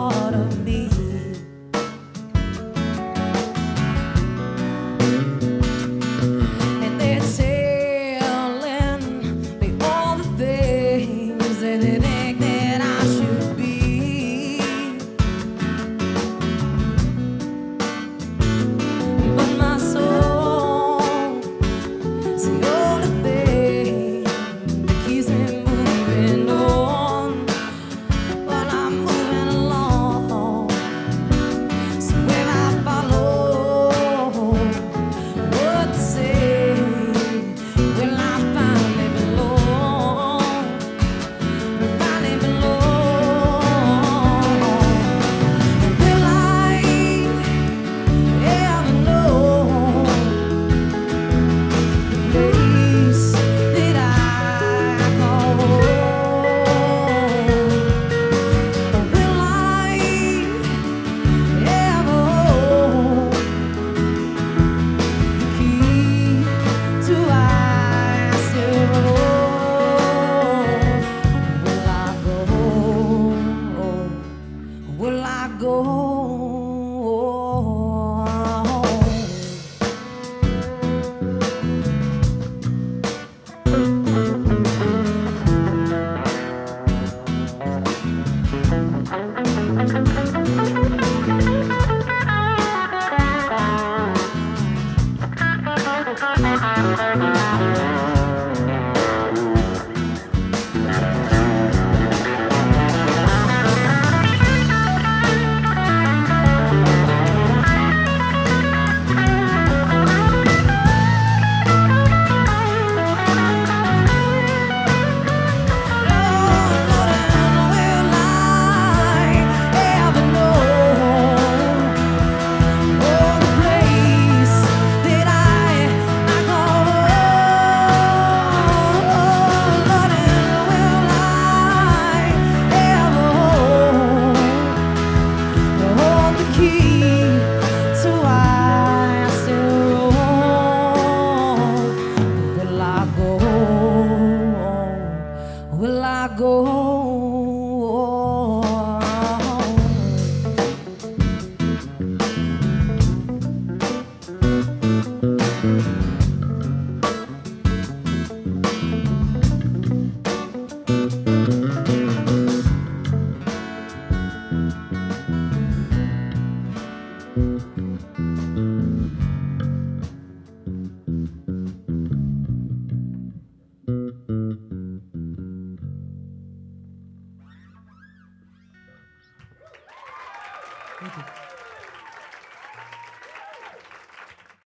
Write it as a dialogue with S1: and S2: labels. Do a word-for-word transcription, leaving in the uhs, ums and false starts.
S1: part of me. And they're telling me all the things that they think that I should be. But my soul is the only thing that keeps me moving on while I'm moving along. So when I follow what they say, will I finally belong? Will finally belong? Will I ever know the place that I call home? Will I ever hold the key to I still roam? Will I go? Will I go? Will I go? Thank you.